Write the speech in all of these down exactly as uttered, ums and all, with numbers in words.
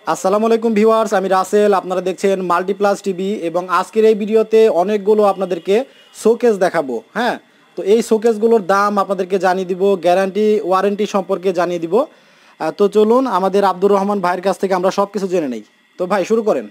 আসসালামু আলাইকুম ভিউয়ার্স, আমি রাসেল। আপনারা দেখছেন মাল্টিপ্লাস টিভি এবং আজকের এই ভিডিওতে অনেকগুলো আপনাদেরকে শোকেস দেখাবো। হ্যাঁ, তো এই শোকেসগুলোর দাম আপনাদেরকে জানিয়ে দিব, গ্যারান্টি ওয়ারেন্টি সম্পর্কে জানিয়ে দিব। তো চলুন আমাদের আব্দুর রহমান ভাইয়ের কাছ থেকে আমরা সব কিছু জেনে নেই। তো ভাই শুরু করেন।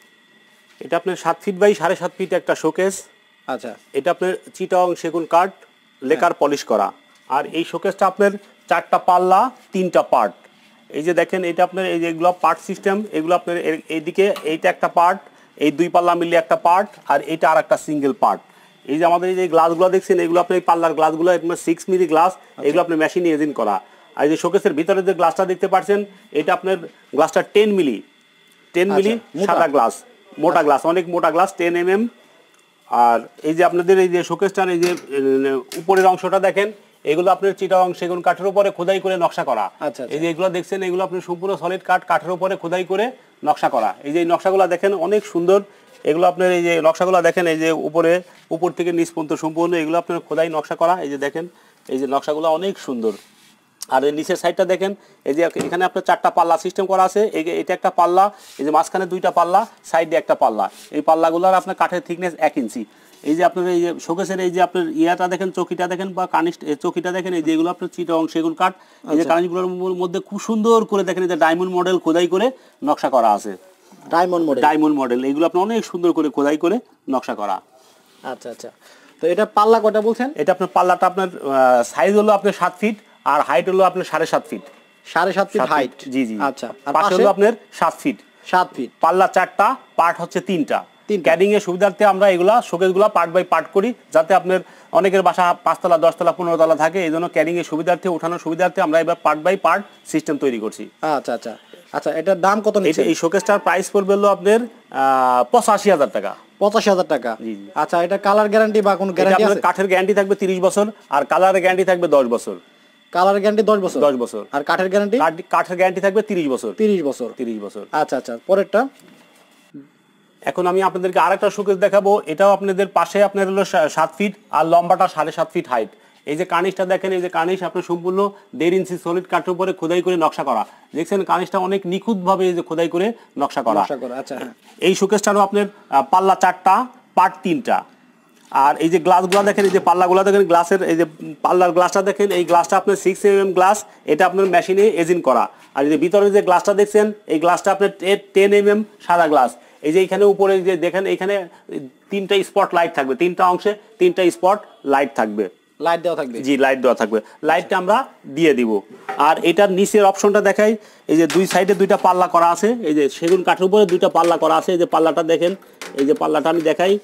এটা আপনার সাত ফিট বাই সাড়ে সাত ফিট একটা শোকেস। আচ্ছা, এটা আপনার চিটাং সেগুন কাঠ লেকার পলিশ করা। আর এই শোকেসটা আপনার চারটা পাল্লা, তিনটা পার্ট। এই যে দেখেন, এটা আপনার এই যে এগুলো পার্ট সিস্টেম, এগুলো আপনার এইদিকে এইটা একটা পার্ট, এই দুই পাল্লা মিলিয়ে একটা পার্ট, আর এইটা আর একটা সিঙ্গেল পার্ট। এই যে আমাদের এই যে গ্লাসগুলো দেখছেন, এগুলো আপনার এই পাল্লার গ্লাসগুলো আপনার সিক্স মিলি গ্লাস, এগুলো আপনার মেশিনে এজিন করা। আর এই যে শোকেসের ভিতরে যে গ্লাসটা দেখতে পাচ্ছেন, এটা আপনার গ্লাসটা টেন মিলি টেন মিলি সাদা গ্লাস, মোটা গ্লাস, অনেক মোটা গ্লাস, টেন এম এম। আর এই যে আপনাদের এই যে শোকেসটার এই যে উপরের অংশটা দেখেন, এগুলো আপনার চিটাং সেগুন কাঠের উপরে খোদাই করে নকশা করা। এই যে এগুলো দেখছেন, এগুলো আপনার সম্পূর্ণ সলিড কাঠ, কাঠের উপরে খোদাই করে নকশা করা। এই যে নকশাগুলো দেখেন অনেক সুন্দর। এগুলো আপনার এই যে নকশাগুলো দেখেন, এই যে উপরে উপর থেকে নিচ পর্যন্ত সম্পূর্ণ এগুলো আপনার খোদাই নকশা করা। এই যে দেখেন, এই যে নকশাগুলো অনেক সুন্দর। আর এই নিচের সাইডটা দেখেন, এই যে এখানে আপনার চারটা পাল্লা সিস্টেম করা আছে। এই যে এটা একটা পাল্লা, এই যে মাঝখানে দুইটা পাল্লা, সাইডে একটা পাল্লা। এই পাল্লাগুলোর আপনার কাঠের থিকনেস এক ইঞ্চি। এই যে আপনার এই যে শোকেসের এই যে আপনার ইয়াটা দেখেন, চকিটা দেখেন বা কানিস চকিটা দেখেন, এই যে এগুলো আপনার চিটাং সেগুন কাঠ। এই যে কানিসগুলোর মধ্যে খুব সুন্দর করে দেখেন, এই যে ডায়মন্ড মডেল খোদাই করে নকশা করা আছে। ডায়মন্ড মডেল ডায়মন্ড মডেল এগুলো আপনার অনেক সুন্দর করে খোদাই করে নকশা করা। আচ্ছা আচ্ছা, তো এটা পাল্লা কয়টা বলছেন? এটা আপনার পাল্লাটা আপনার সাইজ হলো আপনার সাত ফিট, আর হাইট হলো আপনার সাড়ে সাত ফিট। সাড়ে সাত ফিট হাইট? জি জি। আচ্ছা, আর পাশে হলো আপনার সাত ফিট। সাত ফিট পাল্লা চারটা, পার্ট হচ্ছে তিনটা। ক্যাডিং এর সুবিধার্থে আমরা এগুলা শোকেসগুলো পার্ট বাই পার্ট করি, যাতে আপনার অনেকের বাসা পাঁচতলা, দশতলা, পনেরো তলা থাকে। এই জন্য ক্যাডিং এর সুবিধার্থে, ওঠানোর সুবিধার্থে আমরা এবার পার্ট বাই পার্ট সিস্টেম তৈরি করছি। আচ্ছা আচ্ছা আচ্ছা, এটার দাম কত নিচ্ছে? এই শোকেসটার প্রাইস পড়বে হলো আপনার পঁচাশি হাজার টাকা। পঁচাশি হাজার টাকা? আচ্ছা, এটা কালার গ্যারান্টি বা কোনো গ্যারান্টি আছে? কাঠের গ্যারান্টি থাকবে তিরিশ বছর, আর কালারের গ্যারান্টি থাকবে দশ বছর। কালার গ্যারান্টি দশ বছর? দশ বছর। আর কাঠের গ্যারান্টি? কাঠের গ্যারান্টি থাকবে তিরিশ বছর। তিরিশ বছর? তিরিশ বছর। আচ্ছা আচ্ছা, পরেরটা। এখন আমি আপনাদেরকে আরেকটা শোকেস দেখাবো। এটাও আপনাদের পাশে আপনার হলো সাত ফিট, আর লম্বাটা সাড়ে সাত ফিট হাইট। এই যে কানিসটা দেখেন, এই যে কানিস আপনার সম্পূর্ণ দেড় ইঞ্চি সলিড কাঠের উপরে খোদাই করে নকশা করা। দেখছেন কানিসটা অনেক নিখুঁত ভাবে এই যে খোদাই করে নকশা করা। আচ্ছা, এই শোকেসটারও আপনার পাল্লা চারটা, পার্ট তিনটা। আর এই যে গ্লাসগুলো দেখেন, এই যে পাল্লাগুলো দেখেন, গ্লাসের এই যে পাল্লার গ্লাসটা দেখেন, এই গ্লাসটা আপনার সিক্স এম এম গ্লাস, এটা আপনার মেশিনে এজিন করা। আর এই যে ভিতরে যে গ্লাসটা দেখছেন, এই গ্লাসটা আপনার টেন এম এম সাদা গ্লাস। এই যে এখানে উপরে যে দেখেন, এখানে তিনটা স্পট লাইট থাকবে, তিনটা অংশে তিনটা স্পট লাইট থাকবে। লাইট দেওয়া থাকবে? জি, লাইট দেওয়া থাকবে। লাইটটা আমরা দিয়ে দিব। আর এটার নিচের অপশনটা দেখাই, এই যে দুই সাইডে দুইটা পাল্লা করা আছে। এই যে সেগুন কাঠের উপরে দুইটা পাল্লা করা আছে। এই যে পাল্লাটা দেখেন, এই যে পাল্লাটা আমি দেখাই।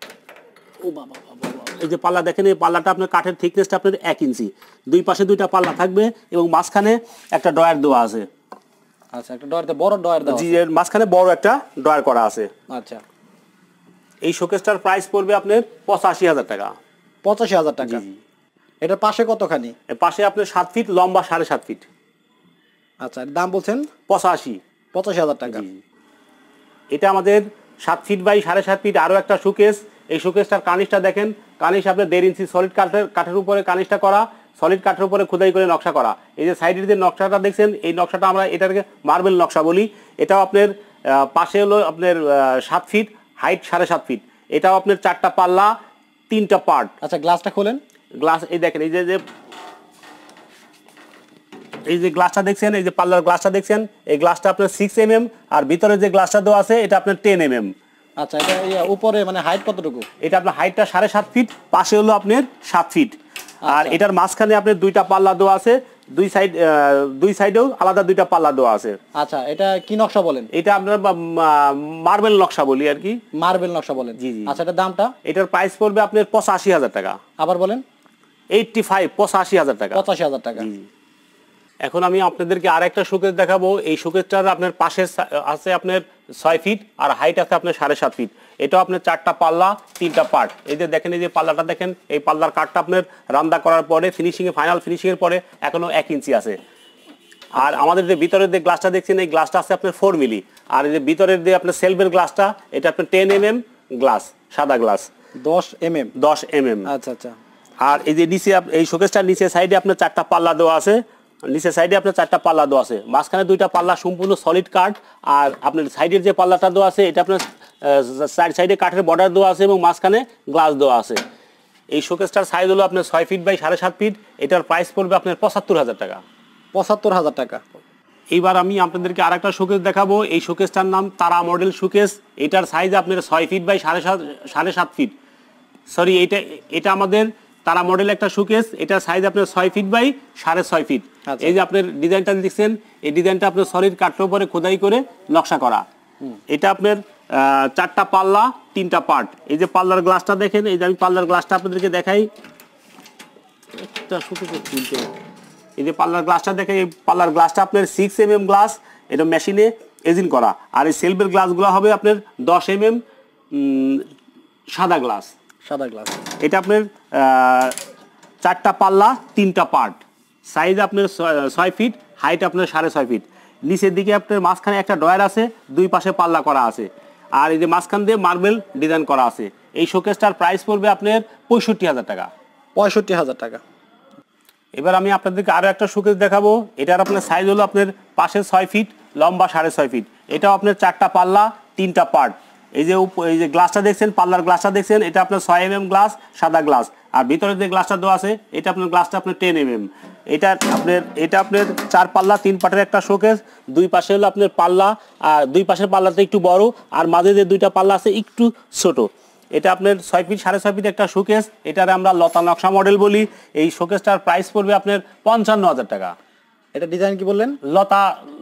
ও বাবা, এই যে পাল্লা দেখেন, এই পাল্লাটা আপনার কাঠের থিকনেসটা আপনার এক ইঞ্চি। দুই পাশে দুইটা পাল্লা থাকবে এবং মাঝখানে একটা ডয়ার দেওয়া আছে। আচ্ছা, একটা ডয়ার, বড় ডয়ার দেওয়া আছে? জি, এর মাঝখানে বড় একটা ডয়ার করা আছে। আচ্ছা, এই শোকেসটার প্রাইস পড়বে আপনার পঁচাশি হাজার টাকা। পঁচাশি হাজার টাকা? এটার পাশে কতখানি? এর পাশে আপনার সাত ফিট, লম্বা সাড়ে সাত ফিট। আচ্ছা, দাম বলছেন? পঁচাশি পঁচাশি হাজার টাকা। এটা আমাদের সাত ফিট বাই সাড়ে সাত ফিট আরও একটা শোকেস। এই শোকেসটার কানিসটা দেখেন, কানিস আপনার দেড় ইঞ্চি সলিড কাঠের কাঠের উপরে কানিসটা করা, সলিড কাঠের উপরে খোদাই করে নকশা করা। এই যে সাইডের যে নকশাটা দেখছেন, এই নকশাটা আমরা এটাকে মার্বেল নকশা বলি। এটাও আপনার পাশে হলো আপনার সাত ফিট, হাইট সাড়ে সাত ফিট। এটাও আপনার চারটা পাল্লা, তিনটা পার্ট। আচ্ছা, গ্লাসটা খোলেন। গ্লাস এই দেখেন, এই যে এই যে গ্লাসটা দেখছেন, এই যে পাল্লার গ্লাসটা দেখছেন, এই গ্লাসটা আপনার সিক্স এম এম, আর ভিতরে যে গ্লাসটা দেওয়া আছে এটা আপনার টেন এম এম। আচ্ছা, এটা উপরে মানে হাইট কতটুকু? এটা আপনার হাইটটা সাড়ে সাত ফিট, পাশে হলো আপনার সাত ফিট। আর এটার মাঝখানে আপনার দুইটা পাল্লা দেওয়া আছে, দুই সাইড দুই সাইডেও আলাদা দুইটা পাল্লা দেওয়া আছে। আচ্ছা, এটা কি নকশা বলেন? এটা আমরা মার্বেল নকশা বলি আর কি। মার্বেল নকশা বলেন? জি জি। আচ্ছা, এটার দামটা? এটার প্রাইস পড়বে আপনার পঁচাশি হাজার টাকা। আবার বলেন? এইটটি ফাইভ, পঁচাশি হাজার টাকা। পঁচাশি হাজার টাকা। এখন আমি আপনাদেরকে আর একটা শোকেস দেখাবো। এই শোকেসটার আপনার পাশে আছে আপনার ছয় ফিট, আর হাইট আছে আপনার সাড়ে সাত ফিট। এটাও আপনার চারটা পাল্লা, তিনটা পার্ট। এই যে দেখেন, এই যে পাল্লাটা দেখেন, এই পাল্লার কাঠটা আপনার রান্দা করার পরে ফিনিশিংয়ে, ফাইনাল ফিনিশিংয়ের পরে এখনো এক ইঞ্চি আছে। আর আমাদের যে ভিতরের যে গ্লাসটা দেখছেন, এই গ্লাসটা আছে আপনার ফোর মিলি। আর এই যে ভিতরের যে আপনার সেলফের গ্লাসটা, এটা আপনার টেন এম এম গ্লাস, সাদা গ্লাস। দশ এম এম? দশ এম এম। আচ্ছা আচ্ছা। আর এই যে নিচে এই শোকেসটার নিচে সাইডে আপনার চারটা পাল্লা দেওয়া আছে। নিচের সাইডে আপনার চারটা পাল্লা দেওয়া আছে, মাঝখানে দুইটা পাল্লা সম্পূর্ণ সলিড কাঠ, আর আপনার সাইডের যে পাল্লাটা দেওয়া আছে এটা আপনার চার সাইডে কাঠের বর্ডার দেওয়া আছে এবং মাঝখানে গ্লাস দেওয়া আছে। এই শোকেসটার সাইজ হলো আপনার ছয় ফিট বাই সাড়ে সাত ফিট। এটার প্রাইস পড়বে আপনার পঁচাত্তর হাজার টাকা। পঁচাত্তর হাজার টাকা। এইবার আমি আপনাদেরকে আরেকটা শোকেস দেখাবো। এই শোকেসটার নাম তারা মডেল শোকেস। এটার সাইজ আপনার ছয় ফিট বাই সাড়ে সাত সাড়ে সাত ফিট সরি এটা এটা আমাদের তারা মডেল একটা শোকেস। এটার সাইজ আপনার ছয় ফিট বাই সাড়ে ছয় ফিট। এই যে আপনার ডিজাইনটা দেখছেন, এই ডিজাইনটা আপনার সলিড কাঠের উপরে খোদাই করে নকশা করা। এটা আপনার চারটা পাল্লা তিনটা পার্ট। এই যে পাল্লার গ্লাসটা দেখেন, এই যে আমি পাল্লার গ্লাসটা আপনাদেরকে দেখাই। একটা ছোট খুলতে এই যে পাল্লার গ্লাসটা দেখে, এই পাল্লার গ্লাসটা আপনার সিক্স এম এম গ্লাস, এটা মেশিনে এজিন করা। আর এই সেলফের গ্লাসগুলো হবে আপনার দশ এম এম সাদা গ্লাস। সাদা গ্লাস। এটা আপনার চারটা পাল্লা তিনটা পার্ট, সাইজ আপনার ছয় ফিট, হাইট আপনার সাড়ে ছয় ফিট। নিচের দিকে আপনার মাঝখানে একটা ডয়ার আছে, দুই পাশে পাল্লা করা আছে, আর এই যে মাঝখান দিয়ে মার্বেল ডিজাইন করা আছে। এই শোকেসটার প্রাইস পড়বে আপনার পঁয়ষট্টি হাজার টাকা। পঁয়ষট্টি হাজার টাকা। এবার আমি আপনাদেরকে আরও একটা শোকেস দেখাবো। এটার আপনার সাইজ হলো আপনার পাশে ছয় ফিট, লম্বা সাড়ে ছয় ফিট। এটাও আপনার চারটা পাল্লা তিনটা পার্ট। এই যে এই যে গ্লাসটা দেখছেন, পাল্লার গ্লাসটা দেখছেন, এটা আপনার ছয় এম এম গ্লাস, সাদা গ্লাস। আর ভিতরে যে গ্লাসটা দেওয়া আছে এটা আপনার গ্লাসটা আপনার টেন এম এম। এটা আপনার এটা আপনার চার পাল্লা তিন পাটের একটা শোকেস। দুই পাশে হলো আপনার পাল্লা, আর দুই পাশের পাল্লাটা একটু বড়, আর মাঝে যে দুইটা পাল্লা আছে একটু ছোট। এটা আপনার ছয় ফিট সাড়ে ছয় ফিট একটা শোকেস। এটার আমরা লতা নকশা মডেল বলি। এই শোকেসটার প্রাইস পড়বে আপনার পঞ্চান্ন হাজার টাকা। এটা ডিজাইন কি বললেন? লতা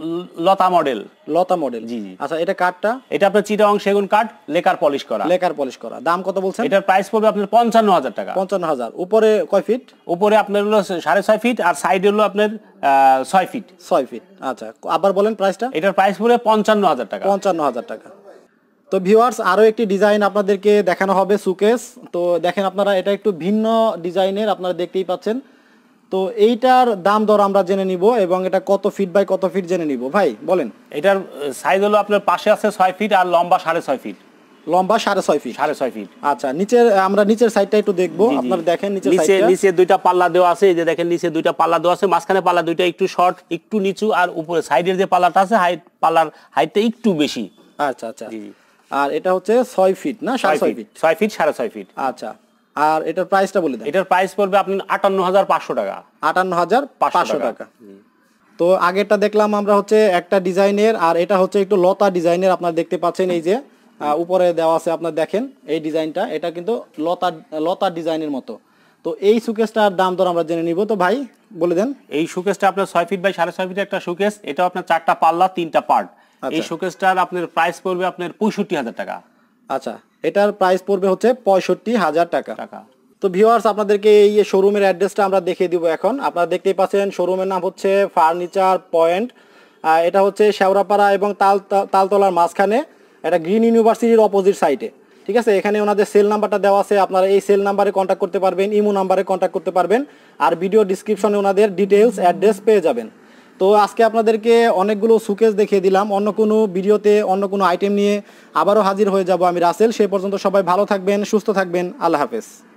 লতা মডেল। লতা মডেল, জি জি। আচ্ছা, এটা কাঠটা? এটা আপনার চিটাগং সেগুন কাঠ, লেকার পলিশ করা। লেকার পলিশ করা। দাম কত বলছেন? এটার প্রাইস পড়বে আপনার পঞ্চান্ন হাজার টাকা। পঞ্চান্ন হাজার। উপরে কয় ফিট? উপরে আপনার হলো সাড়ে ছয় ফিট, আর সাইডে হলো আপনার ছয় ফিট। ছয় ফিট। আচ্ছা, আবার বলেন প্রাইসটা। এটার প্রাইস পড়বে পঞ্চান্ন হাজার টাকা। পঞ্চান্ন হাজার টাকা। তো ভিউয়ার্স, আরও একটি ডিজাইন আপনাদেরকে দেখানো হবে শোকেস। তো দেখেন আপনারা, এটা একটু ভিন্ন ডিজাইনের, আপনারা দেখতেই পাচ্ছেন। তো এইটার দাম দর আমরা জেনে নিব এবং এটা কত ফিট বাই কত ফিট জেনে নিব। ভাই বলেন। এটার সাইজ হলো আপনার পাশে আছে ছয় ফিট, আর লম্বা সাড়ে ছয় ফিট। লম্বা সাড়ে ছয় ফিট। সাড়ে ছয় ফিট। আচ্ছা, নিচের আমরা নিচের সাইডটা একটু দেখবো। আপনারা দেখেন নিচের সাইডটা। নিচে দুইটা পাল্লা দেওয়া আছে। এই যে দেখেন নিচে দুইটা পাল্লা দেওয়া আছে, মাঝখানে পাল্লা দুইটা একটু শর্ট, একটু নিচু, আর উপরে সাইডের যে পাল্লাটা আছে হাইট, পাল্লার হাইটটা একটু বেশি। আচ্ছা আচ্ছা। আর এটা হচ্ছে ছয় ফিট না সাড়ে ছয় ফিট? ছয় ফিট সাড়ে ছয় ফিট। আচ্ছা, আর এটার প্রাইসটা বলে দেন। এটার প্রাইস পড়বে আপনার আটান্ন হাজার পাঁচশো টাকা। আটান্ন হাজার পাঁচশো টাকা। তো আগেরটা দেখলাম আমরা হচ্ছে একটা ডিজাইনের, আর এটা হচ্ছে একটু লতা ডিজাইনের। আপনারা দেখতে পাচ্ছেন এই যে উপরে দেওয়া আছে, আপনারা দেখেন এই ডিজাইনটা, এটা কিন্তু লতা লতা ডিজাইনের মতো। তো এই শোকেসটার দাম দর আমরা জেনে নিব। তো ভাই বলে দেন। এই শোকেসটা আপনার ছয় ফিট বাই সাড়ে ছয় ফিট একটা শোকেস। এটা আপনার চারটা পাল্লা তিনটা পার্ট। এই শোকেসটার আপনার প্রাইস পড়বে আপনার পঁয়ষট্টি হাজার টাকা। আচ্ছা, এটার প্রাইস পড়বে হচ্ছে পঁয়ষট্টি হাজার টাকা। টাকা। তো ভিউয়ার্স, আপনাদেরকে এই শোরুমের অ্যাড্রেসটা আমরা দেখিয়ে দিব এখন। আপনারা দেখতেই পাচ্ছেন শোরুমের নাম হচ্ছে ফার্নিচার পয়েন্ট। এটা হচ্ছে শেওড়াপাড়া এবং তাল তালতলার মাঝখানে, এটা গ্রিন ইউনিভার্সিটির অপোজিট সাইডে। ঠিক আছে, এখানে ওনাদের সেল নাম্বারটা দেওয়া আছে, আপনারা এই সেল নাম্বারে কন্ট্যাক্ট করতে পারবেন, ইমো নাম্বারে কন্ট্যাক্ট করতে পারবেন, আর ভিডিও ডিসক্রিপশনে ওনাদের ডিটেলস অ্যাড্রেস পেয়ে যাবেন। তো আজকে আপনাদেরকে অনেকগুলো শোকেস দেখিয়ে দিলাম। অন্য কোনো ভিডিওতে অন্য কোনো আইটেম নিয়ে আবারও হাজির হয়ে যাব আমি রাসেল। সেই পর্যন্ত সবাই ভালো থাকবেন, সুস্থ থাকবেন। আল্লাহ হাফেজ।